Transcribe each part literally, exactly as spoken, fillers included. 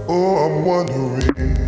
Oh, I'm wondering.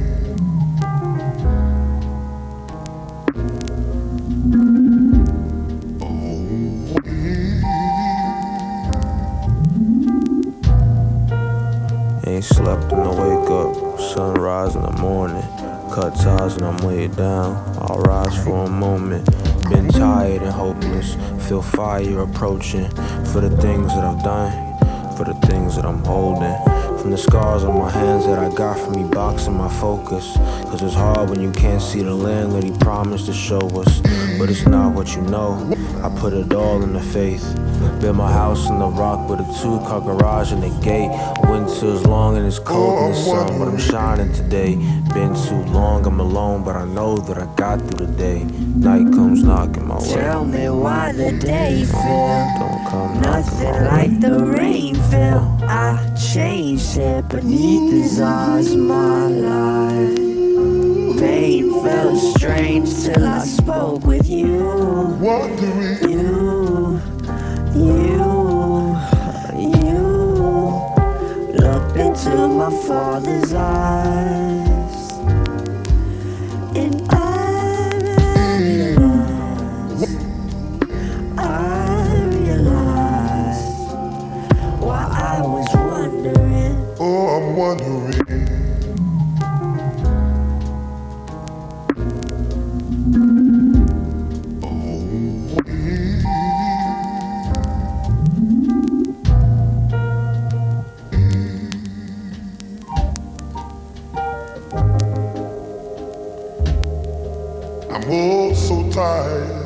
Ain't slept in the wake up, sunrise in the morning. Cut ties and I'm weighed down, I'll rise for a moment. Been tired and hopeless, feel fire approaching. For the things that I've done, for the things that I'm holding. From the scars on my hands that I got from me boxing my focus. Cause it's hard when you can't see the land that he promised to show us. But it's not what you know, I put it all in the faith. Built my house in the rock with a two-car garage and a gate. Winter's long and it's cold in the sun, but I'm shining today. Been too long, I'm alone, but I know that I got through the day. Night comes knocking my way. Tell me why the day fell Don't come nothing like the rain fell. I changed it beneath his eyes, my life. Pain felt strange till I spoke with you. Wondering. You, you, you looked into my father's eyes, and I realized, I realized why I was wondering. Oh, I'm wondering. I'm all so tired.